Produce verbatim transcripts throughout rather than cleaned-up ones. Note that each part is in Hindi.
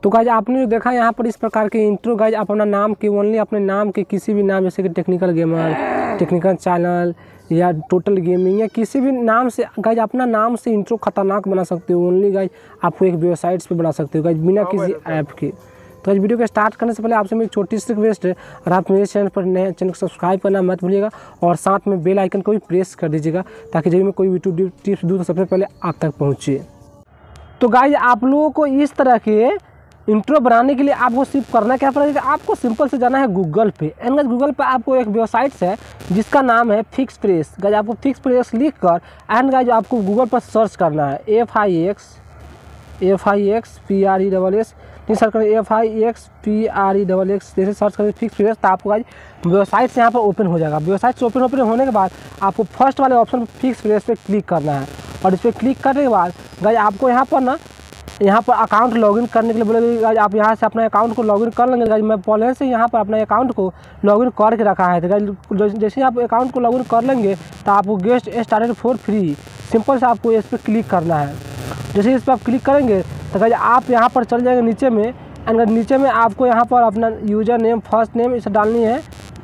तो गाइज आपने जो देखा यहाँ पर इस प्रकार के इंट्रो, गाइज आप अपना नाम के ओनली अपने नाम के किसी भी नाम जैसे कि टेक्निकल गेमर, टेक्निकल चैनल या टोटल गेमिंग या किसी भी नाम से गाइज अपना नाम से इंट्रो खतरनाक बना सकते हो। ओनली गाइज आपको एक वेबसाइट्स पे बना सकते हो गाइज बिना किसी ऐप के। तो आज वीडियो को स्टार्ट करने से पहले आपसे मेरी छोटी सी रिक्वेस्ट है, और आप मेरे चैनल पर नए चैनल को सब्सक्राइब करना मत भूलिएगा और साथ में बेल आइकन को भी प्रेस कर दीजिएगा ताकि जब मैं कोई यूट्यूब टिप्स दूँ तो सबसे पहले आप तक पहुँचे। तो गाइज आप लोगों को इस तरह के इंट्रो बनाने के लिए आपको सिर्फ करना क्या पड़ेगा, आपको सिंपल से जाना है गूगल पे। एंड गाइज गूगल पे आपको एक वेबसाइट्स है जिसका नाम है फिक्स प्रेस। गाइज आपको फिक्स प्रेस लिख कर एंड गाइज आपको गूगल पर सर्च करना है F I X F I X P R E double S नहीं सर्च करें F I X P R E double X जैसे सर्च करें फिक्स प्रेस तो आपको गाइज वेबसाइट से यहाँ पर ओपन हो जाएगा। वेबसाइट से ओपन ओपन होने के बाद आपको फर्स्ट वाले ऑप्शन पर फिक्स प्रेस पे क्लिक करना है और इस पर क्लिक करने के बाद गाइज आपको यहाँ पर ना यहाँ पर अकाउंट लॉगिन करने के लिए बोलेगा। गाइज आप यहाँ से अपना अकाउंट को लॉगिन कर लेंगे। गाइज मैं पहले से यहाँ पर अपने अकाउंट को लॉगिन करके रखा है। तो गाइज जैसे आप अकाउंट को लॉगिन कर लेंगे तो आपको get started for free simple से आपको इस पर क्लिक करना है। जैसे इस पर आप क्लिक करेंगे तो गाइज आप यहाँ पर चल जाएंगे नीचे में एंड नीचे में आपको यहाँ पर अपना यूजर नेम फर्स्ट नेम इसे डालनी है।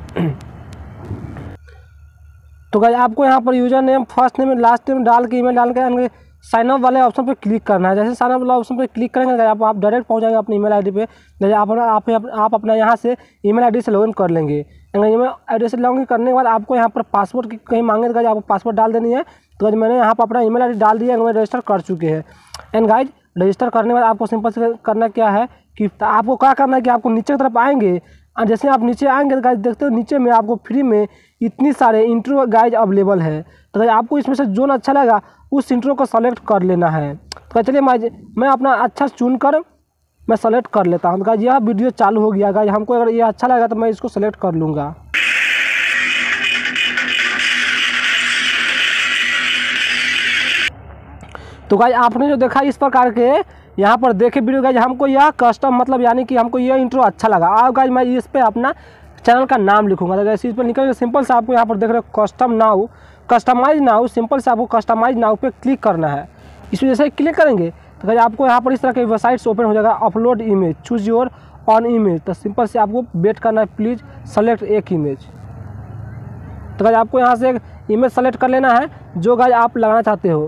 तो गाइज आपको यहाँ पर user name first name last name डाल के ईमेल डाल के साइन अप वाले ऑप्शन पे क्लिक करना है। जैसे साइन अप वाला ऑप्शन पे क्लिक करेंगे आप आप डायरेक्ट पहुँच जाएंगे अपनी ईमेल आईडी पे। जैसे आप आप, आप अपना यहाँ से ईमेल आईडी से लॉगिन कर लेंगे। ईमेल आईडी से लॉगिन करने के बाद आपको यहाँ पर पासवर्ड की कहीं मांगे तो आपको पासवर्ड डाल देनी है। तो मैंने यहाँ पर अपना ईमेल आईडी डाल दिया, मैं रजिस्टर कर चुके हैं। एंड गाइज रजिस्टर करने के बाद आपको सिंपल से करना क्या है कि आपको क्या करना है कि आपको नीचे की तरफ आएंगे और जैसे आप नीचे आएंगे तो गाइज देखते हो नीचे में आपको फ्री में इतनी सारे इंट्रो गाइज अवेलेबल है। तो गाइज आपको इसमें से जो अच्छा लगा उस इंट्रो को सेलेक्ट कर लेना है। तो चलिए मैं मैं अपना अच्छा चुन कर मैं सेलेक्ट कर लेता हूँ। तो गाइज यह वीडियो चालू हो गया। गाइज हमको अगर ये अच्छा लगा तो मैं इसको सेलेक्ट कर लूँगा। तो गाइज आपने जो देखा इस प्रकार के यहाँ पर देखे वीडियो गाइज हमको यह कस्टम मतलब यानी कि हमको यह इंट्रो अच्छा लगा। अब गाइज मैं इस पर अपना चैनल का नाम लिखूंगा। तो गाइज इस पर निकल सिंपल से आपको यहाँ पर देख रहे हो custom now customize now simple से आपको कस्टमाइज नाउ पे क्लिक करना है। इस वजह से क्लिक करेंगे तो गाइज आपको यहाँ पर इस तरह के वेबसाइट्स ओपन हो जाएगा। Upload image choose your own image तो सिंपल से आपको वेट करना है, प्लीज़ सेलेक्ट एक इमेज। तो गाइज आपको यहाँ से एक इमेज सेलेक्ट कर लेना है जो गाइज आप लगाना चाहते हो।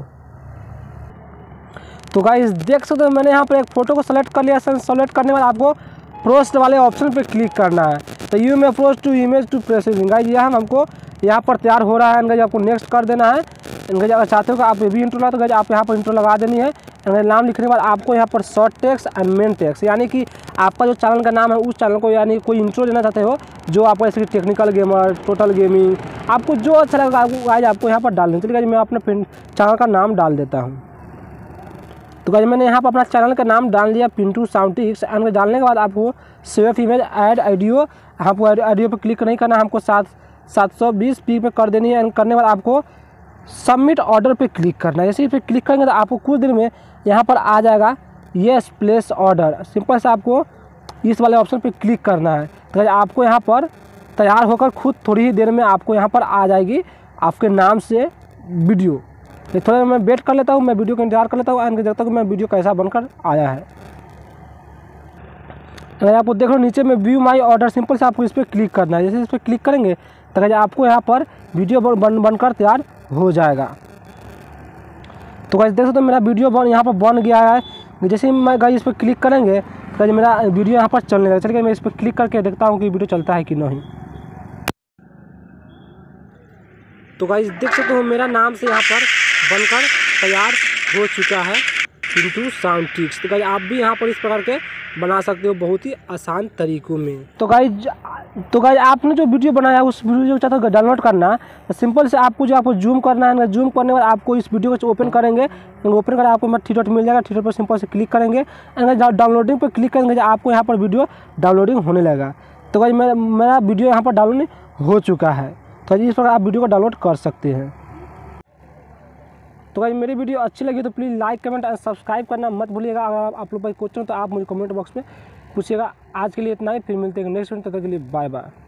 तो गाइस देख सकते हो मैंने यहाँ पर एक फ़ोटो को सेलेक्ट कर लिया। सेलेक्ट करने के बाद आपको प्रोस्ट वाले ऑप्शन पे क्लिक करना है। तो यू में प्रोस्ट to image to processing guys यह हमको यहाँ पर तैयार हो रहा है। गाइस आपको नेक्स्ट कर देना है। गाइस अगर चाहते हो कि आप ये भी इंट्रो लगा तो गाइस आप यहाँ पर इंट्रो लगा देनी है। नाम लिखने के बाद आपको यहाँ पर short text and main text यानी कि आपका जो चैनल का नाम है उस चैनल को यानी कोई इंट्रो देना चाहते हो जो आपको जैसे कि टेक्निकल गेमर, टोटल गेमिंग, आपको जो अच्छा लगेगा आपको गाइस आपको यहाँ पर डाल दें। चलिए गाइस मैं अपने चैनल का नाम डाल देता हूँ। तो गाइस मैंने यहाँ पर अपना चैनल का नाम डाल दिया पिंटू साउंटिक्स। एंड डालने के बाद आपको सेव इमेज ऐड ऑडियो आपको ऑडियो पे क्लिक नहीं करना, हमको सात सात सौ बीस पी पे कर देनी है। एंड करने के बाद आपको सबमिट ऑर्डर पे क्लिक करना है। जैसे इस पर क्लिक करेंगे तो आपको कुछ देर में यहाँ पर आ जाएगा येस प्लेस ऑर्डर। सिंपल से आपको इस वाले ऑप्शन पे क्लिक करना है। तो आपको यहाँ पर तैयार होकर खुद थोड़ी ही देर में आपको यहाँ पर आ जाएगी आपके नाम से वीडियो। तो थोड़ा मैं वेट कर लेता हूँ, मैं वीडियो का इंतजार कर लेता हूँ एंड देखता हूँ मैं वीडियो कैसा बनकर आया है। अगर आपको देख लो नीचे में व्यू माई ऑर्डर सिंपल से आपको इस पर क्लिक करना है। जैसे इस पर क्लिक करेंगे तो आपको यहाँ पर वीडियो बन बनकर तैयार हो जाएगा। तो गाइस देख सकते हो मेरा वीडियो बन यहाँ पर बन गया है। जैसे ही मैं गाइस इस पर क्लिक करेंगे तो मेरा वीडियो यहाँ पर चलने लगा। चलिए मैं इस पर क्लिक करके देखता हूँ कि वीडियो चलता है कि नहीं। तो गाइस देख सकते हो मेरा नाम से यहाँ पर बनकर तैयार हो चुका है पिंटू साउंटिक्स। तो गाइस आप भी यहाँ पर इस प्रकार के बना सकते हो बहुत ही आसान तरीकों में। तो गाइस तो गाइस आपने जो वीडियो बनाया उस वीडियो जो चाहते हो डाउनलोड करना तो सिंपल से आपको जो आपको जूम करना है। जूम करने के बाद आपको इस वीडियो को ओपन करेंगे, ओपन कर आपको थ्री डॉट मिल जाएगा। थ्री डॉट पर सिंपल से क्लिक करेंगे एंड डाउनलोडिंग पर क्लिक करेंगे आपको यहाँ पर वीडियो डाउनलोडिंग होने लगेगा। तो गाइस मेरा मेरा वीडियो यहाँ पर डाउनलोड हो चुका है। तो इस प्रकार आप वीडियो को डाउनलोड कर सकते हैं। तो गाइस मेरी वीडियो अच्छी लगी तो please like comment and subscribe करना मत भूलिएगा। अगर आप लोग कोई क्वेश्चन तो आप मुझे कमेंट बॉक्स में पूछिएगा। आज के लिए इतना ही, फिर मिलते हैं नेक्स्ट वीडियो। तब तक के लिए बाय बाय।